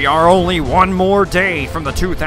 We are only one more day from the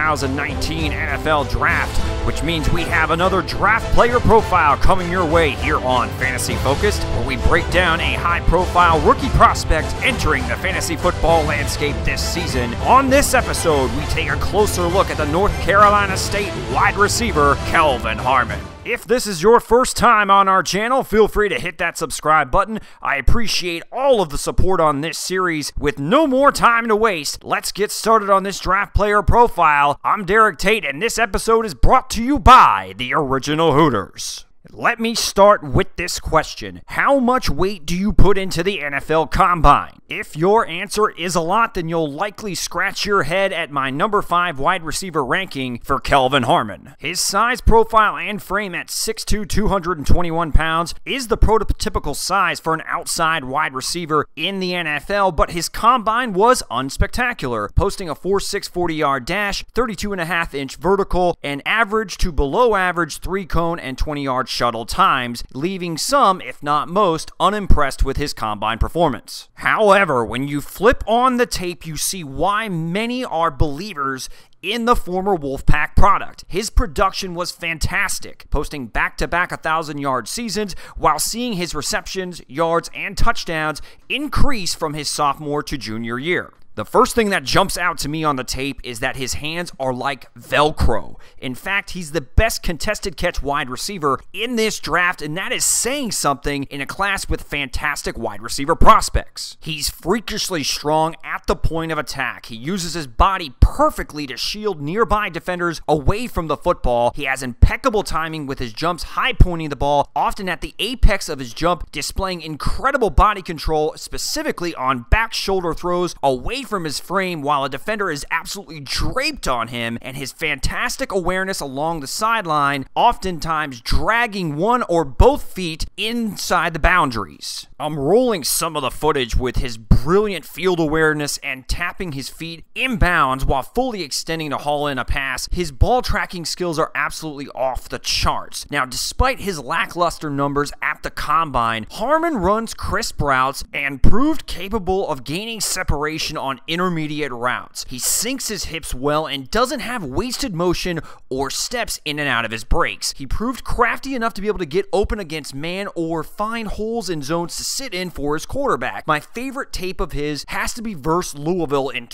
2019 NFL Draft, which means we have another draft player profile coming your way here on Fantasy Focused, where we break down a high-profile rookie prospect entering the fantasy football landscape this season. On this episode, we take a closer look at the North Carolina State wide receiver, Kelvin Harmon. If this is your first time on our channel, feel free to hit that subscribe button. I appreciate all of the support on this series. With no more time to waste, let's get started on this draft player profile. I'm Derek Tate, and this episode is brought to you by the Original Hooters. Let me start with this question. How much weight do you put into the NFL Combine? If your answer is a lot, then you'll likely scratch your head at my number 5 wide receiver ranking for Kelvin Harmon. His size profile and frame at 6'2", 221 pounds is the prototypical size for an outside wide receiver in the NFL, but his combine was unspectacular, posting a 4.6 40-yard dash, 32.5-inch vertical, and average to below average 3-cone and 20-yard shuttle times, leaving some, if not most, unimpressed with his combine performance. However, when you flip on the tape, you see why many are believers in the former Wolfpack product. His production was fantastic, posting back-to-back 1,000-yard seasons while seeing his receptions, yards, and touchdowns increase from his sophomore to junior year. The first thing that jumps out to me on the tape is that his hands are like Velcro. In fact, he's the best contested catch wide receiver in this draft, and that is saying something in a class with fantastic wide receiver prospects. He's freakishly strong at the point of attack. He uses his body perfectly to shield nearby defenders away from the football. He has impeccable timing with his jumps, high pointing the ball, often at the apex of his jump, displaying incredible body control, specifically on back shoulder throws away from his frame while a defender is absolutely draped on him, and his fantastic awareness along the sideline, oftentimes dragging one or both feet inside the boundaries. I'm rolling some of the footage with his brilliant field awareness and tapping his feet inbounds while fully extending to haul in a pass. His ball tracking skills are absolutely off the charts. Now, despite his lackluster numbers at the combine, Harmon runs crisp routes and proved capable of gaining separation on intermediate routes. He sinks his hips well and doesn't have wasted motion or steps in and out of his breaks. He proved crafty enough to be able to get open against man or find holes in zones to sit in for his quarterback. My favorite tape of his has to be versus Louisville in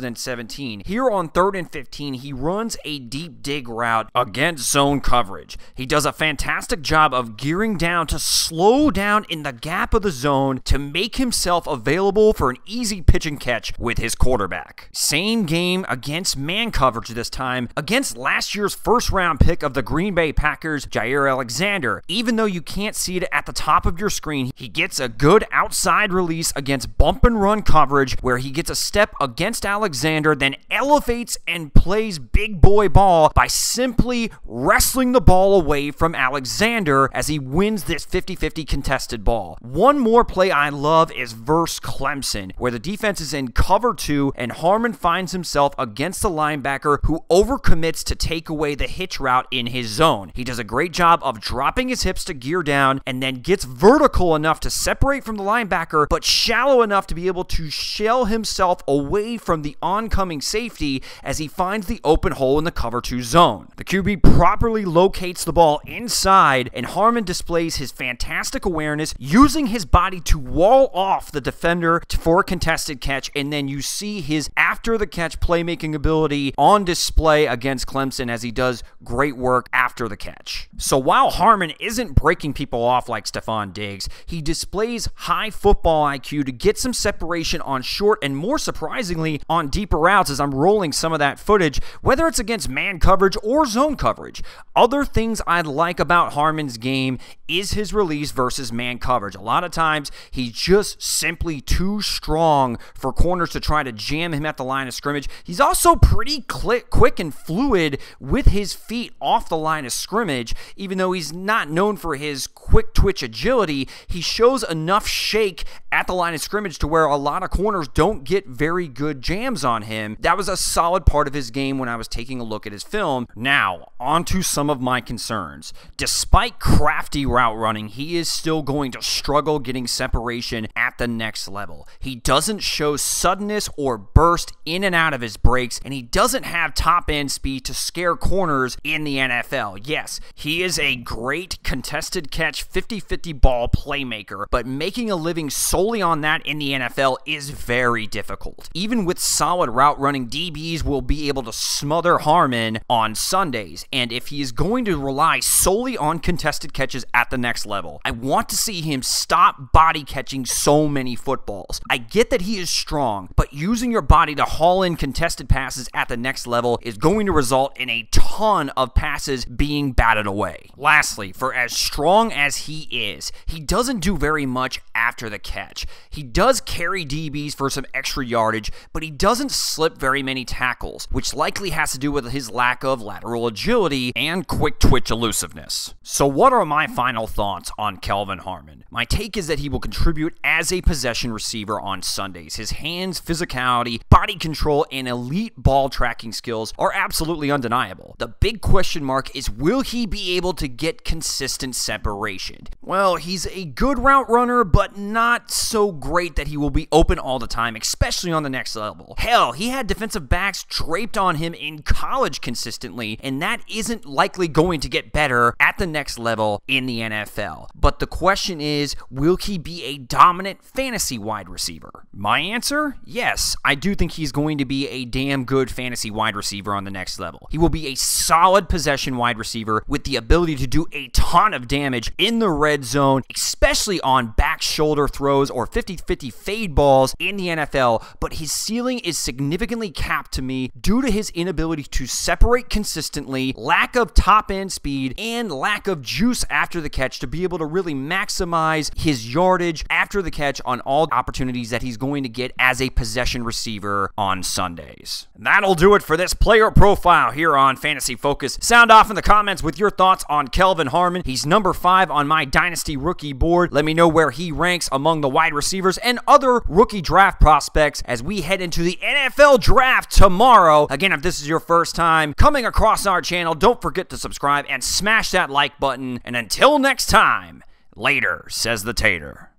2017. Here on 3rd and 15, he runs a deep dig route against zone coverage. He does a fantastic job of gearing down to slow down in the gap of the zone to make himself available for an easy pitch and catch with his quarterback. Same game against man coverage this time, against last year's first-round pick of the Green Bay Packers, Jaire Alexander. Even though you can't see it at the top of your screen, he gets a good outside release against bump and run coverage where he gets a step against Alexander, then elevates and plays big boy ball by simply wrestling the ball away from Alexander as he wins this 50-50 contested ball. One more play I love is versus Clemson, where the defense is in cover 2 and Harmon finds himself against the linebacker who overcommits to take away the hitch route in his zone. He does a great job of dropping his hips to gear down and then gets vertical enough to separate from the linebacker, but shallow enough to be able to shell himself away from the oncoming safety as he finds the open hole in the cover 2 zone. The QB properly locates the ball inside, and Harmon displays his fantastic awareness, using his body to wall off the defender for a contested catch, and then you see his after-the-catch playmaking ability on display against Clemson as he does great work after the catch. So while Harmon isn't breaking people off like Stefon Diggs, he displays high football IQ to get some separation on short and, more surprisingly, on deeper routes as I'm rolling some of that footage, whether it's against man coverage or zone coverage. Other things I like about Harmon's game is his release versus man coverage. A lot of times, he's just simply too strong for corners to try to jam him at the line of scrimmage. He's also pretty quick and fluid with his feet off the line of scrimmage. Even though he's not known for his quick twitch agility, he shows enough shake at the line of scrimmage to where a lot of corners don't get very good jams on him. That was a solid part of his game when I was taking a look at his film. Now, on to some of my concerns. Despite crafty route running, he is still going to struggle getting separation at the next level. He doesn't show such suddenness or burst in and out of his breaks, and he doesn't have top-end speed to scare corners in the NFL. Yes, he is a great contested catch 50-50 ball playmaker, but making a living solely on that in the NFL is very difficult. Even with solid route running, DBs will be able to smother Harmon on Sundays, and if he is going to rely solely on contested catches at the next level, I want to see him stop body catching so many footballs. I get that he is strong, but using your body to haul in contested passes at the next level is going to result in a ton of passes being batted away. Lastly, for as strong as he is, he doesn't do very much after the catch. He does carry DBs for some extra yardage, but he doesn't slip very many tackles, which likely has to do with his lack of lateral agility and quick twitch elusiveness. So what are my final thoughts on Kelvin Harmon? My take is that he will contribute as a possession receiver on Sundays. His hands, physicality, body control, and elite ball tracking skills are absolutely undeniable. The big question mark is, will he be able to get consistent separation? Well, he's a good route runner, but not so great that he will be open all the time, especially on the next level. Hell, he had defensive backs draped on him in college consistently, and that isn't likely going to get better at the next level in the NFL. But the question is, will he be a dominant fantasy wide receiver? My answer? Yes, I do think he's going to be a damn good fantasy wide receiver on the next level. He will be a solid possession wide receiver with the ability to do a ton of damage in the red zone, especially on back shoulder throws or 50-50 fade balls in the NFL, but his ceiling is significantly capped to me due to his inability to separate consistently, lack of top-end speed, and lack of juice after the catch to be able to really maximize his yardage after the catch on all opportunities that he's going to get as a possession receiver on Sundays. And that'll do it for this player profile here on Fantasy Focus. Sound off in the comments with your thoughts on Kelvin Harmon. He's number 5 on my Dynasty rookie board. Let me know where he ranks among the wide receivers and other rookie draft prospects as we head into the NFL draft tomorrow. Again, if this is your first time coming across our channel, don't forget to subscribe and smash that like button. And until next time, later, says the Tater.